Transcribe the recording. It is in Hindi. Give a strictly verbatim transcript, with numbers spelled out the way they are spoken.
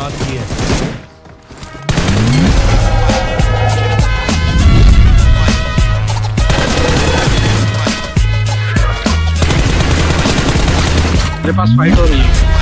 बात की है। मेरे पास फाइट हो रही है।